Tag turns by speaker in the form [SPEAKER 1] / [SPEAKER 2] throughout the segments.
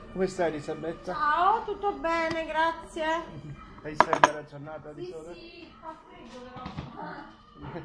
[SPEAKER 1] Come stai Elisabetta?
[SPEAKER 2] Ciao, tutto bene, grazie.
[SPEAKER 1] Hai stata la giornata di sole?
[SPEAKER 2] Sì, fa freddo però.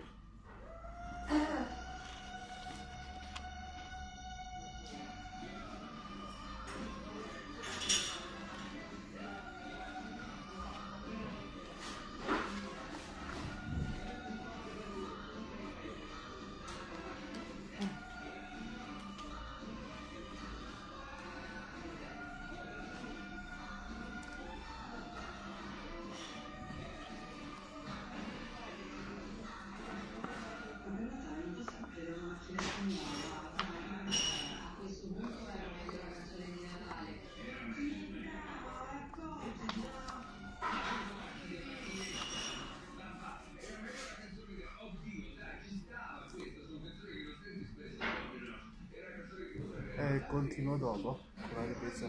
[SPEAKER 1] Continuo dopo con la ripresa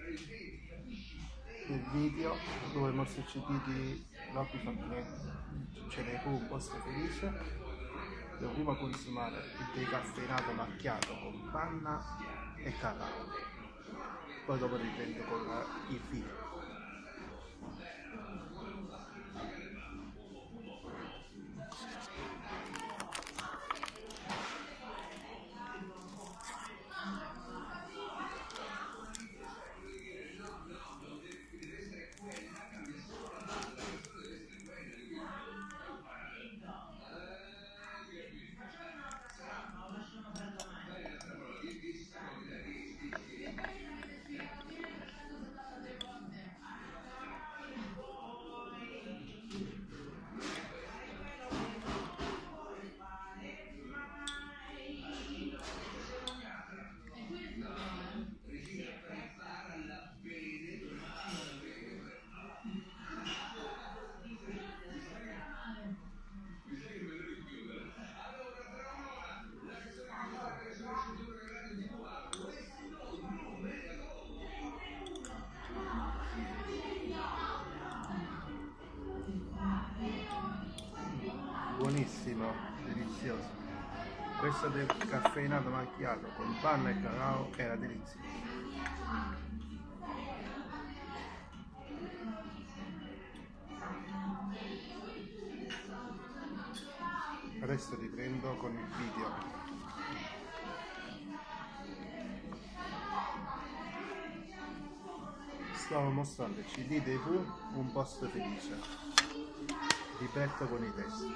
[SPEAKER 1] del video dove mostro il CD di Rocky fa niente. Ce n'è un posto felice. Devo prima consumare il decaffeinato macchiato con panna e cacao, poi dopo riprendo con il video. Buonissimo, delizioso. Questo del caffeinato macchiato con panna e cacao era delizioso. Adesso riprendo con il video. Stavo mostrando il CD dei Pooh, un posto felice. Ripeto con i testi.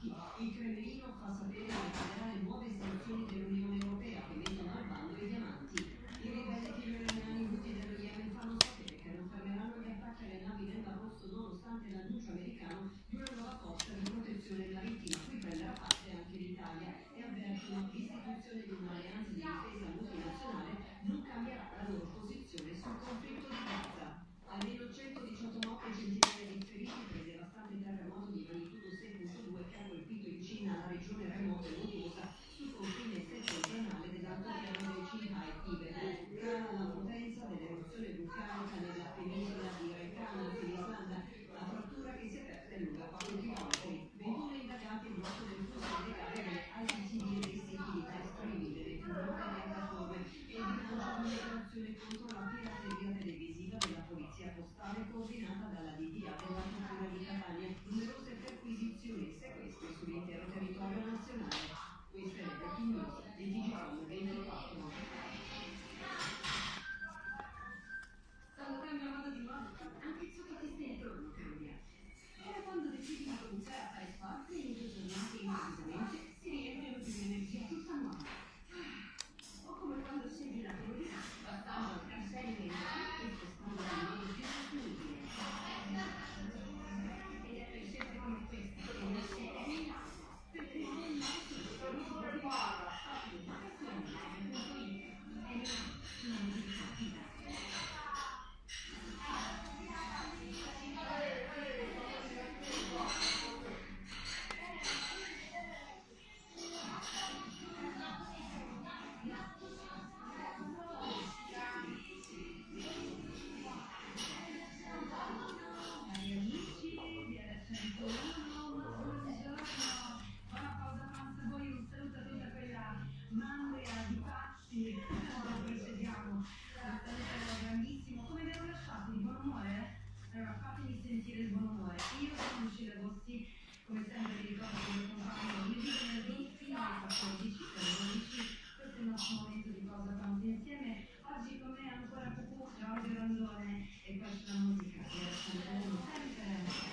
[SPEAKER 3] Il Cremlino fa sapere che pagherà le nuove sanzioni dell'Unione Europea che mettono al bando i diamanti. I ribelli iraniani Houthi dello Yemen fanno sapere che non fermeranno gli attacchi alle navi nel Mar Rosso nonostante l'annuncio americano di una nuova forza di protezione marittima cui prenderà parte anche l'Italia e avvertono che l'istituzione di un'alleanza di difesa multinazionale non cambierà la loro posizione sul conflitto di Gaza. Almeno 118 morti e centinaia di feriti per il devastante terremoto di magnitudo 6.2 che ha colpito in Cina la regione remota e montuosa sul confine settentrionale dell'altopiano del Qinghai Tibet. Cala la potenza dell'eruzione vulcanica nella penisola di Rekana in Islanda, la frattura che si è aperta è lunga 4 km. 21 indagati il blocco del flusso illegale ai civili dei siti di live streaming delle più note piattaforme e il bilancio di un'operazione contro la pirateria televisiva della polizia postale coordinata dalla DDA della Procura di Catania. Numerose perquisizioni e sequestri sull'intero territorio nazionale. Queste le breaking news di Digicom 24. Quando cambia modo di moda, anche ciò che ti sta intorno cambia. Era quando decidi di cominciare a fare sport e in 2 giornate improvvisamente si riempiono di un'energia tutta nuova. O come quando scegli la priorità, passando al cartello e spostando in modo più sostenibile. Ed è per scelte come questa che nasce Emilano. Perché non nasce fatemi sentire il buon umore. Io sono Lucilla Bossi, come sempre vi ricordo che lo compagno ogni venerdì fino alle 14 per 12. Questo è il nostro momento di cosa tanto insieme. Oggi con me ancora Cucù, Claudio Randone e poi c'è la musica che ascolteremo sempre.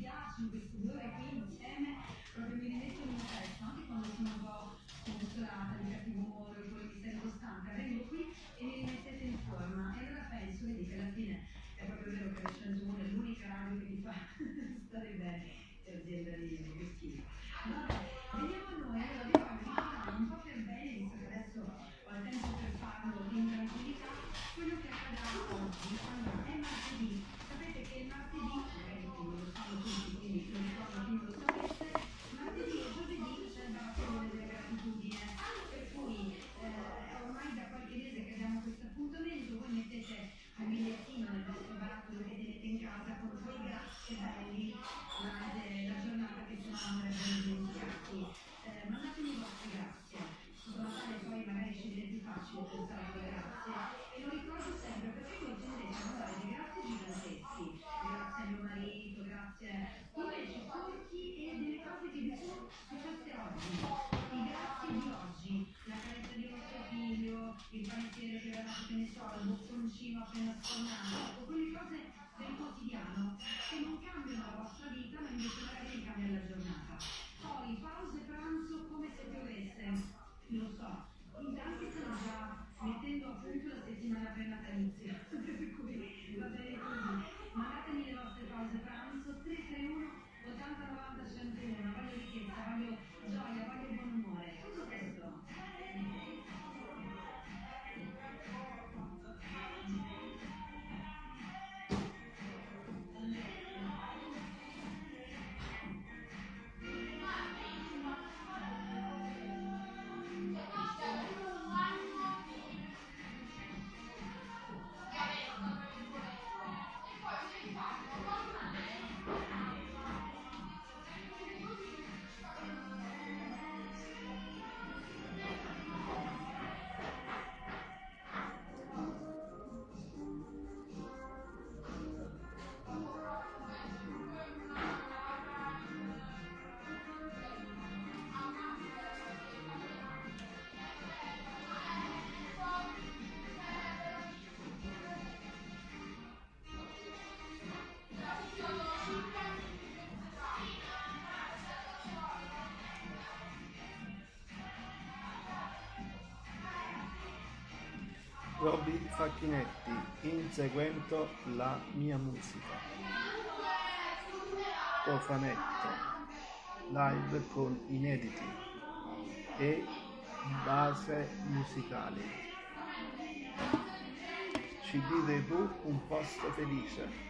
[SPEAKER 3] piacciono queste 2 ore qui insieme, proprio mi rimettono in testa, anche quando sono un po' sconsolata, di cattivo umore, oppure mi sento stanca, vengo qui e mi rimettete in forma. E allora penso, vedi che alla fine è proprio vero che la 101 è l'unica radio che mi fa stare bene, e azienda di schifo. Vabbè, veniamo a noi, allora vi voglio ricordare un po' per bene, visto che adesso ho il tempo per farlo in tranquillità, quello che accadrà oggi. Allora, è martedì, sapete che il martedì, magari non lo sanno tutti, quindi lo ricordo chi non lo sapesse, martedì e giovedì c'è il baratone della gratitudine, per cui ormai da qualche mese che abbiamo questo appuntamento, voi mettete un bigliettino nel vostro barattolo che tenete in casa con due grazie belli durante la giornata che se no andrebbero dimenticati. Mandatemi i vostri grazie, in modo tale poi magari ci viene più facile pensare alle grazie. E lo ricordo sempre perché voi tendete a mandare dei grazie giganteschi, grazie a mio marito, grazie invece corti e delle cose che vi sono successe oggi, i grazie di oggi, la carezza di vostro figlio, il panettiere che vi ha dato, che ne so, il bocconcino appena sfornato, ecco, quelle cose del quotidiano che non cambiano la vostra vita ma invece magari vi cambiano la giornata. Poi pause pranzo come se piovesse, lo so, in tanti stanno già mettendo a punto la settimana per natalizia, per cui va bene così. Mandatemi le vostre pause pranzo 331 80 90 101, voglio ricchezza, voglio gioia, voglio buon umore, tutto questo.
[SPEAKER 1] Roby Facchinetti, inseguendo la mia musica. Cofanetto, live con inediti e base musicali. CD dei Pooh, un posto felice.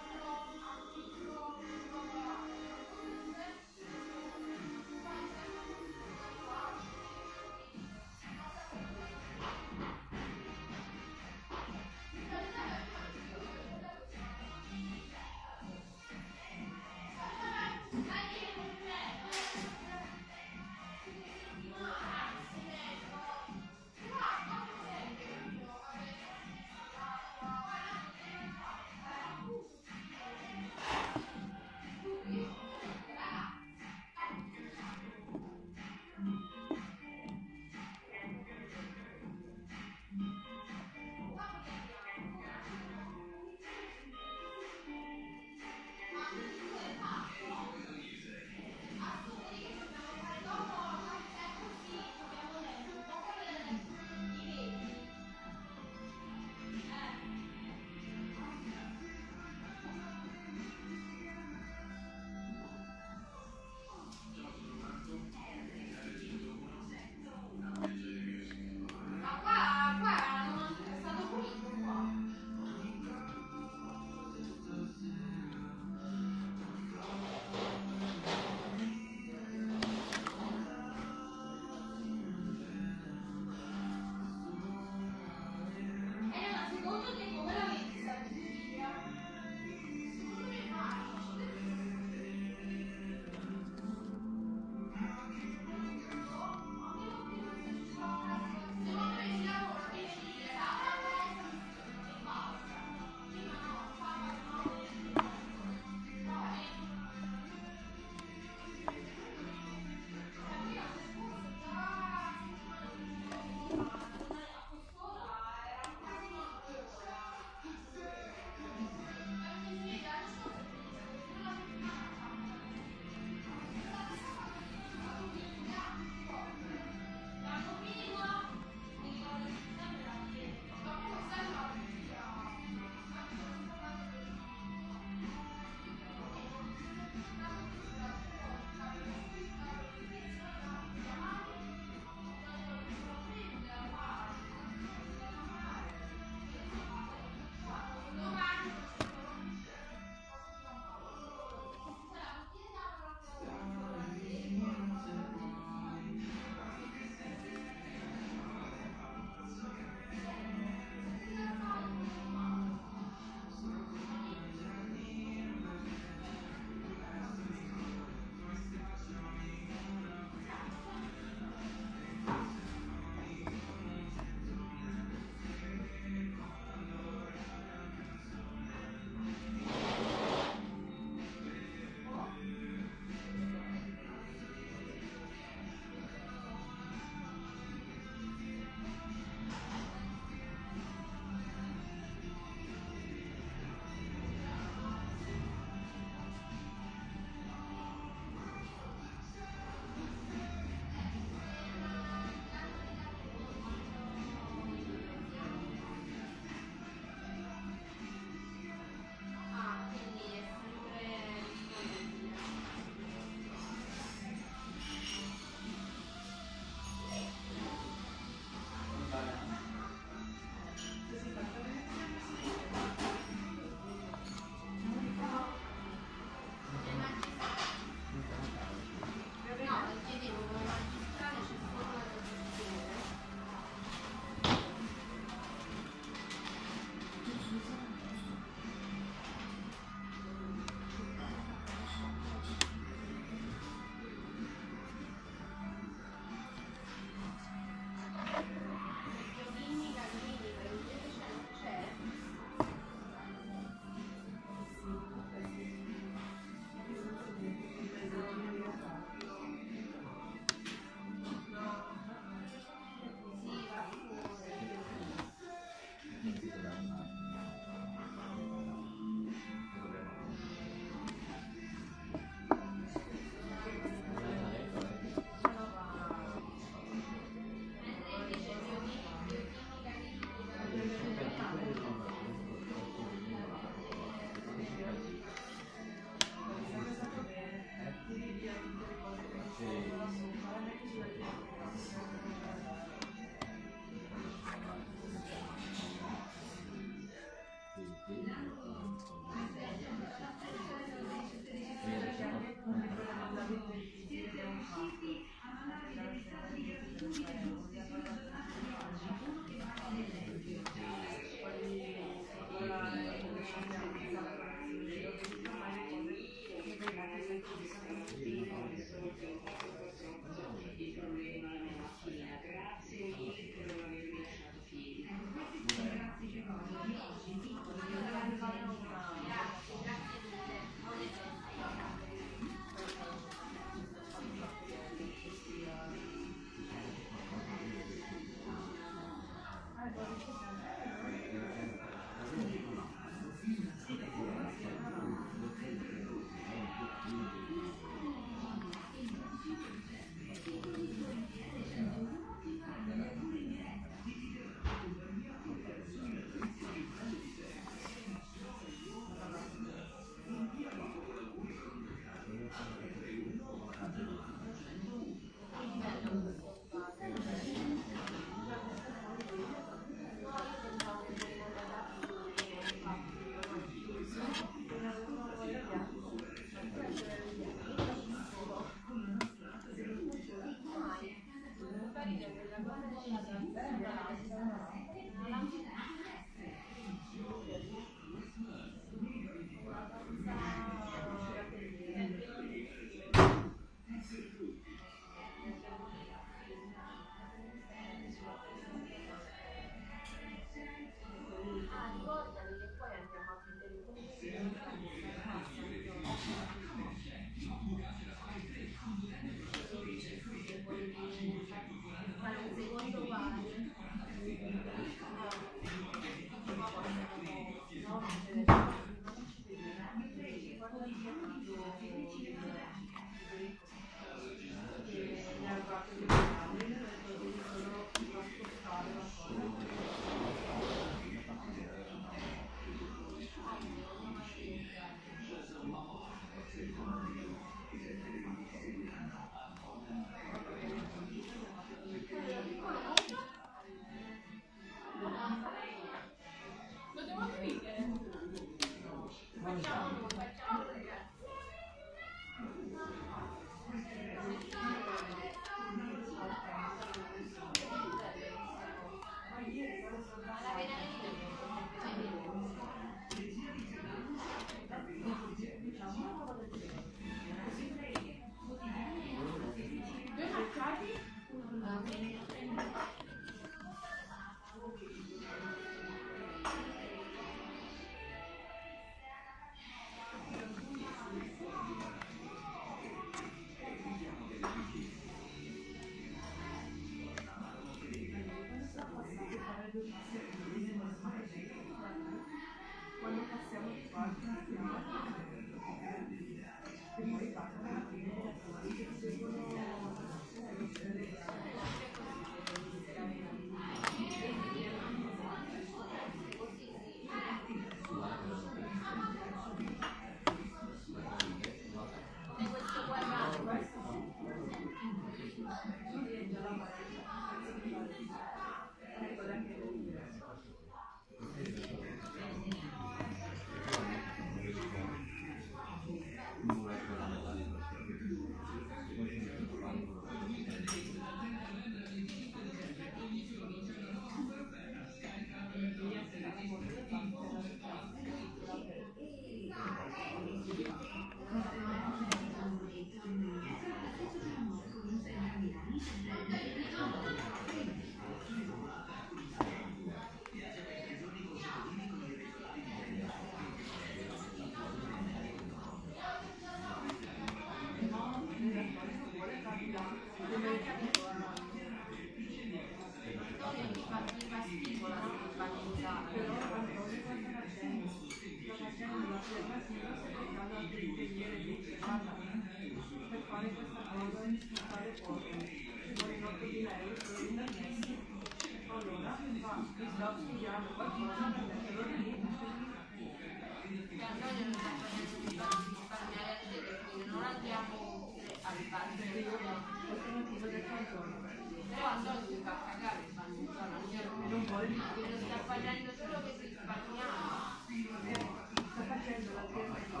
[SPEAKER 2] mi fa schifo la bagno in sala.
[SPEAKER 3] Però Antonio cosa sta facendo? Sta facendo l'alternativa aspettando anche l'ingegnere di guarda, per fare questa cosa devi fare poco, ci vogliono 8.000 euro per i permessi, allora va, mi sta studiando qualcosa per metterlo lì.
[SPEAKER 2] Che Antonio non sta facendo risparmiare a te perché non andiamo al bagno.
[SPEAKER 3] Perché io l'alternativa del Antonio.
[SPEAKER 2] Però Antonio mi fa cagare il bagno in zona,
[SPEAKER 3] Non vuole
[SPEAKER 2] me lo sta facendo solo per risparmiare.
[SPEAKER 3] sta facendo l'alternativa.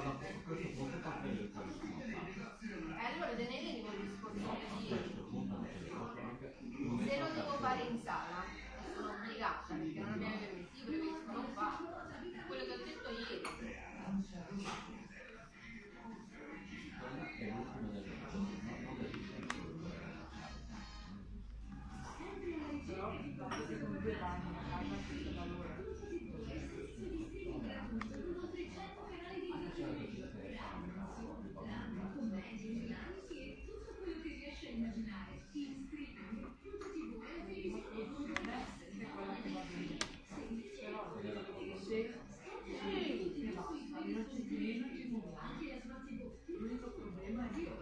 [SPEAKER 2] E allora te ne vieni con il discorso di se lo devo fare in sala e sono obbligata perché non abbiamo permesso, io preferisco non farlo. Quello che ho detto ieri.
[SPEAKER 3] Però dopo che con 2 anni a casa questo valore. L'unico problema è che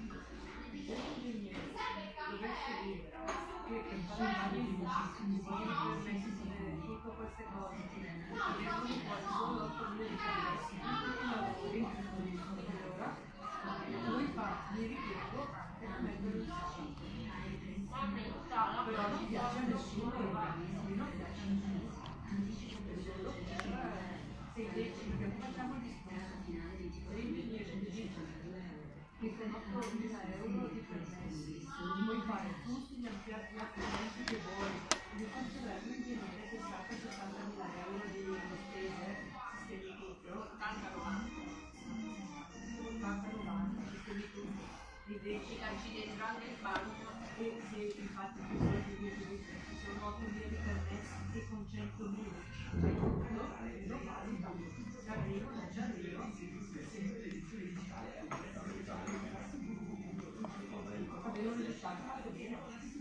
[SPEAKER 3] dovesse dire che per fare un bagno di ci vogliono permessi di vedere tutte queste cose vengono fuori solo 8.000 di permessi tutti i lavori allora lui fa mi ripiego anche a mettere in sala però non piace a nessuno i bagni non piace a nessuno è solo se invece perché facciamo il discorso se l'ingegnere ti dice che con 8.000 euro di permessi puoi fare tutti gli affidamenti che vuoi di considerare un ingegnere che sta per 60.000 euro di spese sistemi tutto 80-90 sistemi tutto invece
[SPEAKER 2] Ci calci dentro anche il bagno.
[SPEAKER 3] e se infatti ci sono ci sono 8.000 di permessi e con 100.000 c'è tutto lo valuta ci arrivo non ci arrivo avevo il risultato fatto bene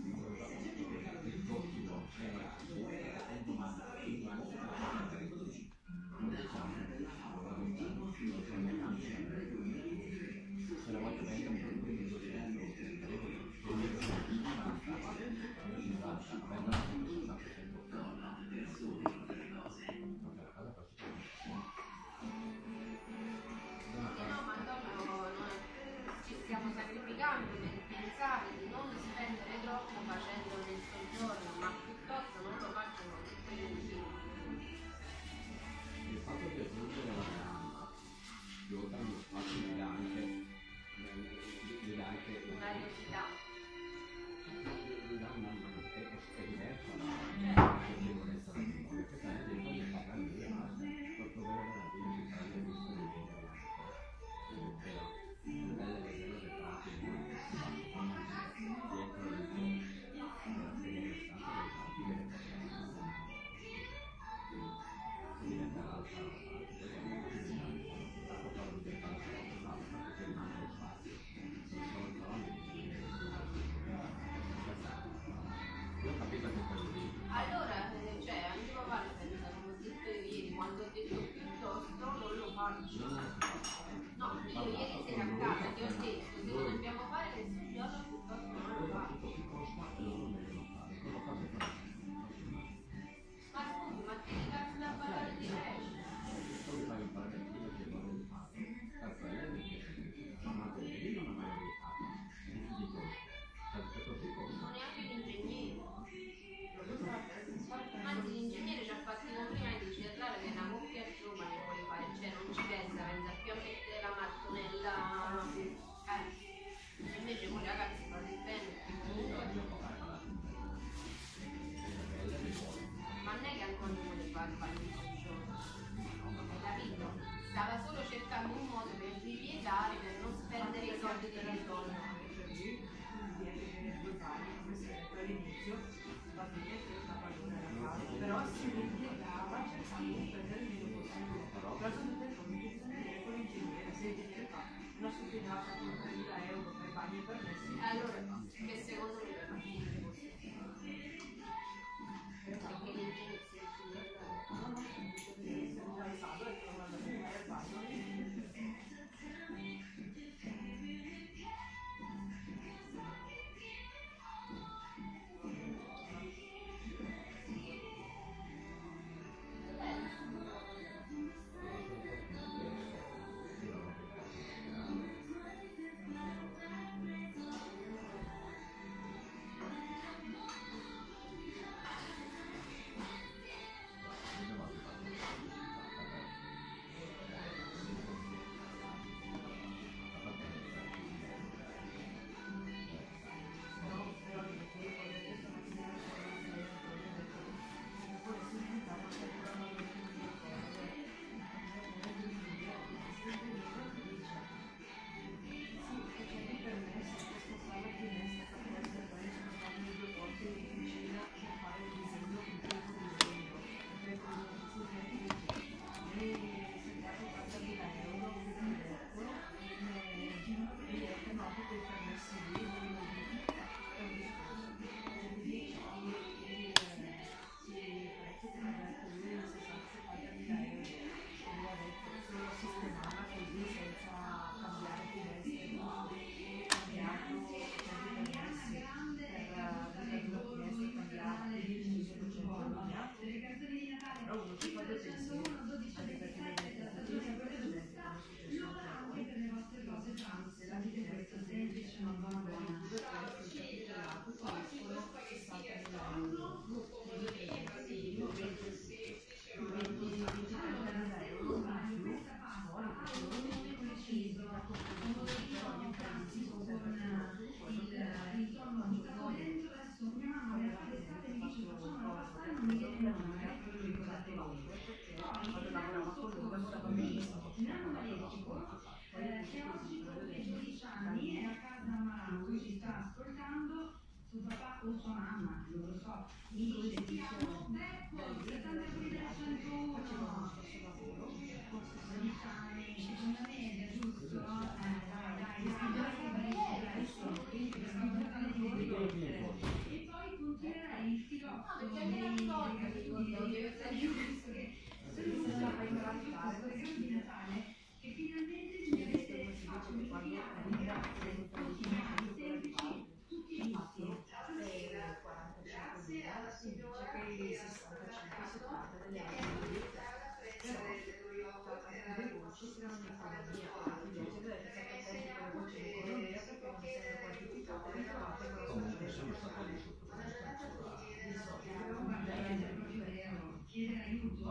[SPEAKER 2] No, ma Antonio, ci stiamo sacrificando per pensare di non spendere troppo facendo nel soggiorno, ma piuttosto non lo facciano tutti gli insieme.
[SPEAKER 4] Il fatto di aggiungere la veranda dopo uno spazio gli dà anche
[SPEAKER 2] Un'ariosità.
[SPEAKER 4] gli dà è diverso la consapevolezza del timore che sai dentro di parlare di per provare la vita di fare le viste del genere però le belle leggende del tratto di dietro diventa l'altra io ho capito che quello lì
[SPEAKER 2] Allora, cioè, anche papà lo pensa, come ho detto io ieri, quando ho detto piuttosto non lo faccio. No, io ieri sera a casa ti ho detto, se lo dobbiamo fare nel soggiorno piuttosto non lo faccio. Ma scusi, ma che cazzo da parlare di pesce?
[SPEAKER 4] poi fai un paracadute che vuole fare cazzo lei perché chiamate lì non ha mai aiutato dico sempre così come
[SPEAKER 2] Non neanche l'ingegnere. Anzi, l'ingegnere ci ha fatti complimenti, dice Errare che è una coppia giovane vuole fare, cioè non ci pensa più a mettere la mattonella. Invece voi ragazzi fate bene, comunque. Ma non è che Antonio vuole fare il bagno in giorno, hai capito? Stava solo cercando un modo per ripiegare, per non spendere i soldi di Antonio.
[SPEAKER 3] all'inizio va bene che fa valore alla casa però si ripiegava cercando di spendere il meno possibile però sono detto che bisogna vedere con l'ingegnere se l'ingegnere fa una stupidaggine con 3.000 euro per bagni permessi
[SPEAKER 2] Allora, che secondo me è fattibile così.
[SPEAKER 3] non lo so, dice diciamo dai facevano lo stesso lavoro, forse 16 anni, seconda media, giusto? Dai, e poi continuerai il filotto dei di Natale che finalmente mi avete fatto venire a ringraziare tutti i semplici, tutti giusti.
[SPEAKER 5] Grazie alla signora che 65-70 delle altre
[SPEAKER 4] Comunque sono stati lì sotto
[SPEAKER 3] Chiedere aiuto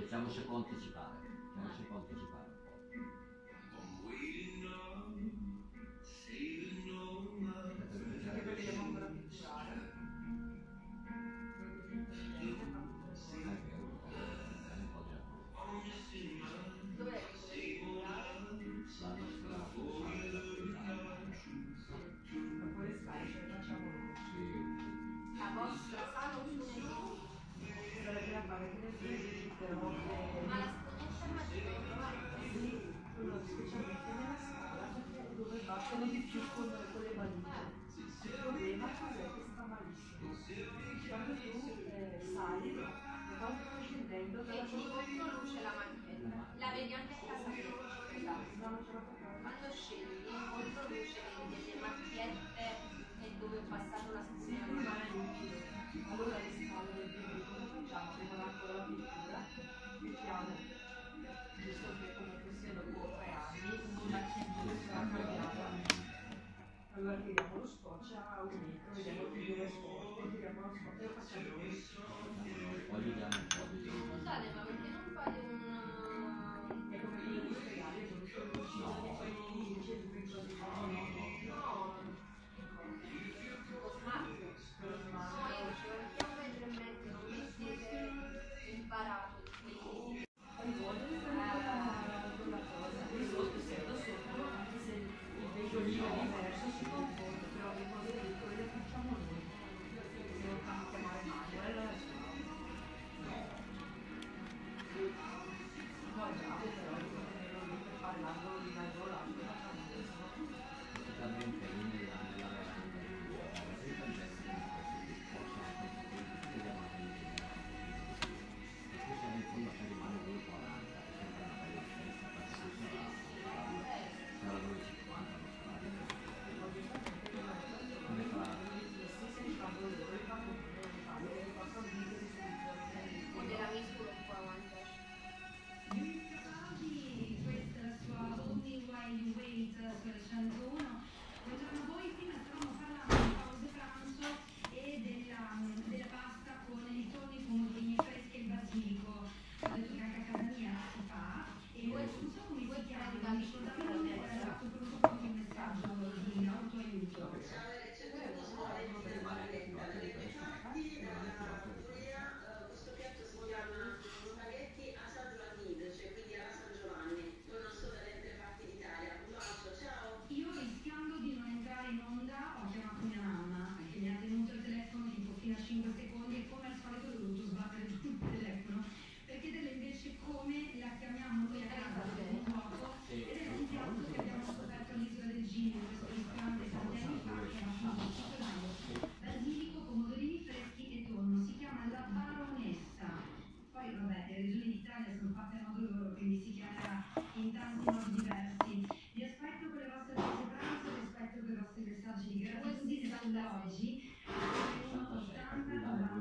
[SPEAKER 4] Diciamo si può anticipare, si può anticipare un po'.
[SPEAKER 5] Perché vogliamo ancora pitturare.
[SPEAKER 2] Dov'è che dovete pitturare?
[SPEAKER 5] Dopo le scariche facciamo
[SPEAKER 2] La vostra sala o su nemmeno?
[SPEAKER 5] sarebbe la parte del film, però
[SPEAKER 2] Ma la scommessa immagino di trovare
[SPEAKER 5] sì, specialmente nella scala perché dove battono di più con le valige. Il problema cos'è che sta malissimo? Quando tu sali, quando stai scendendo
[SPEAKER 2] che in controluce la macchinetta. La vedi anche a casa mia.
[SPEAKER 5] non ce la facciamo.
[SPEAKER 2] Quando scendi in controluce vedi delle macchiette e dove è passato la
[SPEAKER 5] Sì,
[SPEAKER 2] spugna.
[SPEAKER 5] non è lucido. Allora le scale del video cosa facciamo? Abbiamo ancora la pittura, mettiamo, giusto che comunque siano 2 o 3 anni, una chiusura sarà cambiata. Allora tiriamo lo scotch a 1 metro, vediamo più dove è sporco, tiriamo lo scotch e lo facciamo così.
[SPEAKER 4] Poi vediamo un po' di...
[SPEAKER 2] Scusate, ma perché non fate un...
[SPEAKER 5] È come quello di spiegare, è voluto lucido, e poi dice lui così.
[SPEAKER 2] No, lo smart. No, io ci perché 1,5 metri non mi siete imparato quindi.
[SPEAKER 5] Poi vuole quella cosa, di sotto essendo sopra, anche se il veicolino è diverso si confonde, però le cose piccole le facciamo noi. Se non fanno chiamare male, allora è no, è bravo, però devo tenerlo lì per fare l'angolo di mezzo l'angolo, facciamo questo.
[SPEAKER 4] Totalmente lì nella veranda di in fondo se rimane 2,40 è sempre una bella festa perché sarà 2,50 non sarà come fa
[SPEAKER 2] O della misura un po' avanti.
[SPEAKER 3] Questa è la sua Only While You Wait sulle 101. Buongiorno a voi, prima stavamo parlando di pause pranzo e della pasta con i tonno, i pomodorini freschi e il basilico. Ho detto che anche a casa mia si fa e non so come si chiama, mi ricordavo non era fatto per un messaggio di autoaiuto.
[SPEAKER 6] Questo piatto si chiama spaghetti a San Giovanni, cioè quindi alla San Giovanni, non so dalle altre parti d'Italia. Un bacio, ciao!
[SPEAKER 3] Io rischiando di non entrare in onda ho chiamato mia mamma che mi ha tenuto il telefono tipo fino a 5 secondi e come al solito ho dovuto sbattere tutto il telefono per chiederle invece come la chiamiamo noi a casa dopo un vuoto ed è un piatto che abbiamo scoperto all'isola del Giglio, questo ristorante tanti anni fa che era appunto tutto basilico, pomodorini freschi e tonno, si chiama La Baronessa. Poi vabbè, le regioni d'Italia sono fatte a modo loro, quindi si chiamerà in tanti modi diversi. Vi aspetto con le vostre pause pranzo, vi aspetto con i vostri messaggi di gratitudine sull'oggi, 180 90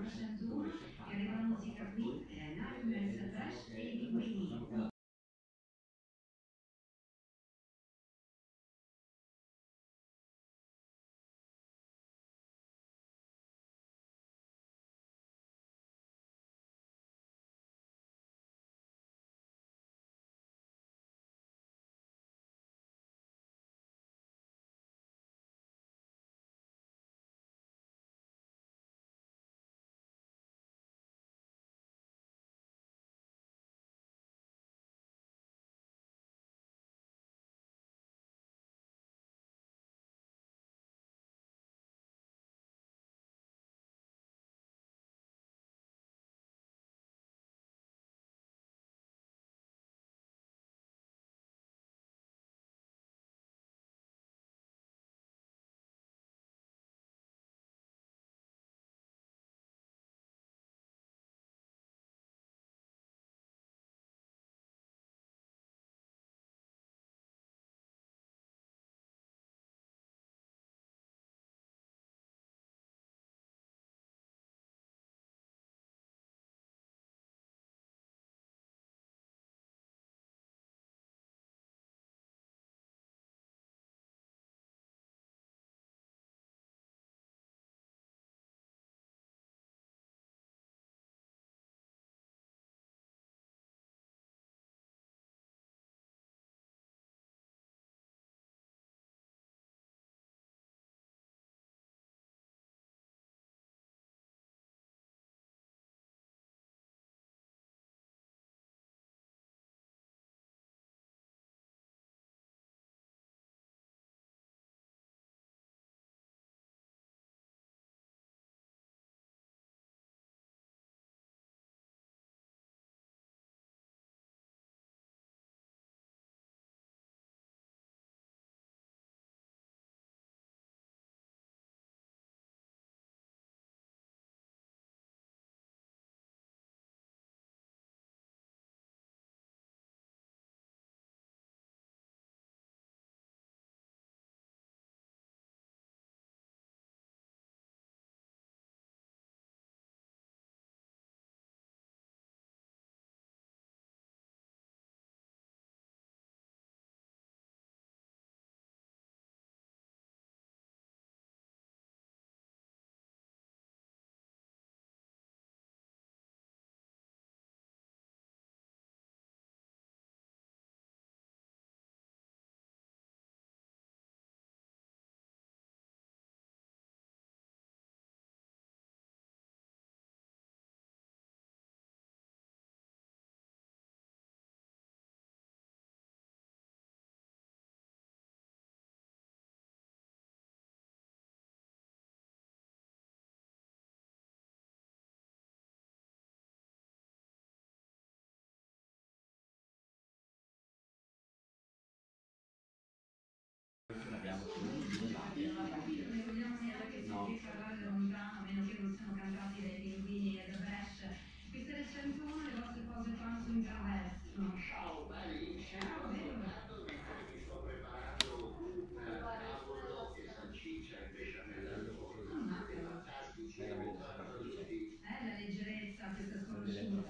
[SPEAKER 4] abbiamo ottenuto due lati.
[SPEAKER 3] Ne vogliamo neanche sentire parlare da lontano, a meno che non siano cantati dai pinguini e da Bresh. Queste le 101, le vostre cose fanno in traverso.
[SPEAKER 7] Ciao belli, ciao. Mi sto preparando un tavolo e salsiccia e besciamella al forno. Fantastici,
[SPEAKER 3] La leggerezza, questa sconosciuta.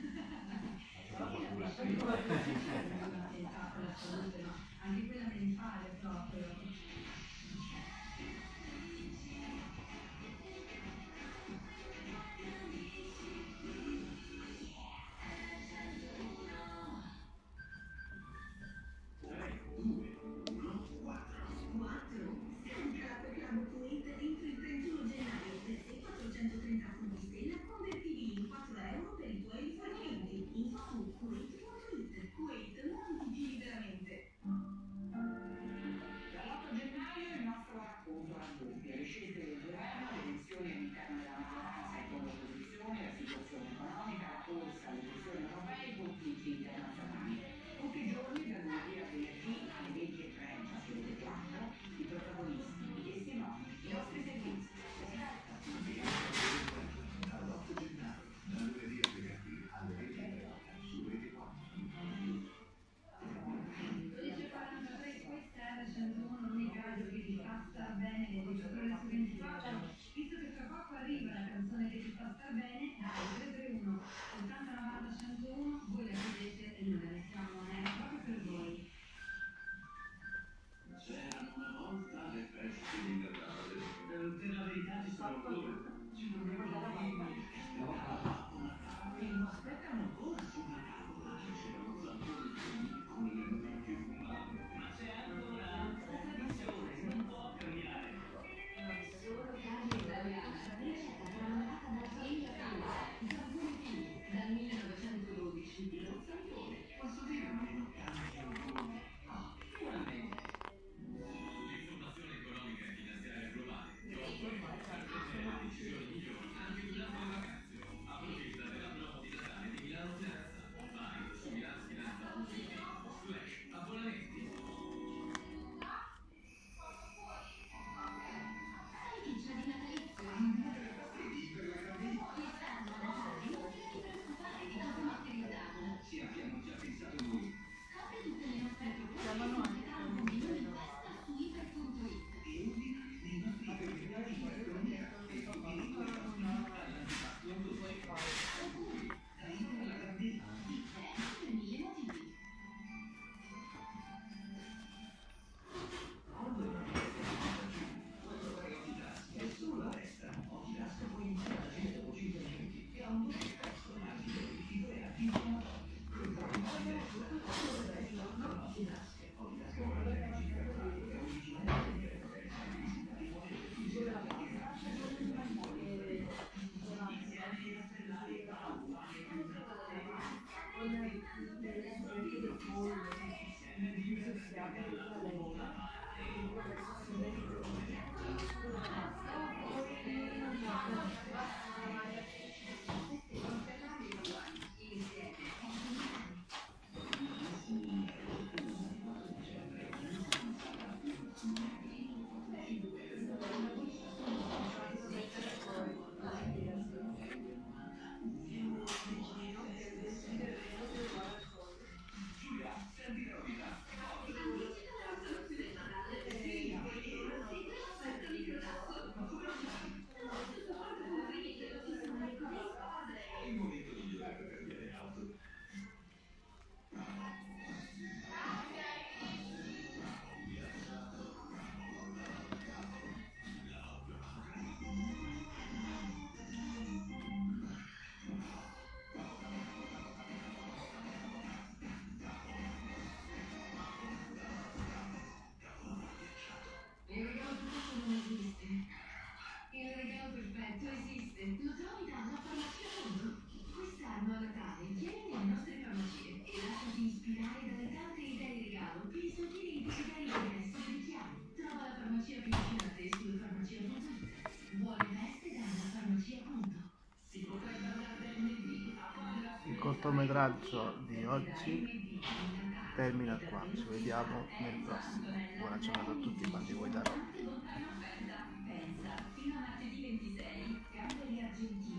[SPEAKER 3] Anche quella mentale proprio.
[SPEAKER 6] Dall'8 gennaio il nostro racconto raddoppia. Le scelte del governo, le elezioni all'interno della maggioranza e con l'opposizione, la situazione economica, la corsa alle elezioni europee e i conflitti internazionali. Tutti i giorni, dal lunedì al venerdì alle 20:30 su Rete 4, i protagonisti, i testimoni, i nostri servizi.
[SPEAKER 7] Dall'8 gennaio, da lunedì a venerdì alle 20:30 su Rete 4.
[SPEAKER 3] 12:43, questa è la 101, l'unica radio che vi fa star bene nei viaggiatori su 24. Visto che tra poco arriva la canzone che ti fa star bene, dai, 331, 80 90 101, voi la chiedete e noi la mettiamo proprio per voi.
[SPEAKER 7] C'era una volta le feste di Natale.
[SPEAKER 6] Per la verità ci sono ancora. Ci dobbiamo dare ma aspettano ancora sulla tavola.
[SPEAKER 7] C'erano zamponi con le orecchie fumate.
[SPEAKER 6] Ma c'è ancora la tradizione, non può cambiare.
[SPEAKER 3] Solo carne italiana, ricetta tramandata da famiglia Fini, Zamponi Fini, dal 1912, lo Zampone.
[SPEAKER 6] Posso dire un meno cambio? Finalmente.
[SPEAKER 8] L'informazione economica e finanziaria globale ti offre per prendere le decisioni migliori anche durante le vacanze. Approfitta della promo di Natale di Milano Finanza. Vai su milanfinanza.it/abbonamenti.
[SPEAKER 3] Sai che c'è di natalizio? Quest'anno a Natale non ti preoccupare di cosa materializzato.
[SPEAKER 7] Sì, abbiamo già pensato noi.
[SPEAKER 3] Scopri tutte le nostre proposte da un milione in testa su iper.it.
[SPEAKER 7] Quindi, nei nostri ipermercati di economia e quindi all'antipasto dove oppure arrivano alla grandezza.
[SPEAKER 3] Differenti per 1000 motivi.
[SPEAKER 7] Nessuno la resta. Oggi l'asta può iniziare a agire dopo 5 minuti e ha un buon espresso, margine verifico e attivo una
[SPEAKER 1] cortometraggio monitoraggio di oggi termina qua, ci vediamo nel prossimo. Buona giornata a tutti quanti voi da Robby.
[SPEAKER 3] Fino a martedì 26, Camperi Argentini.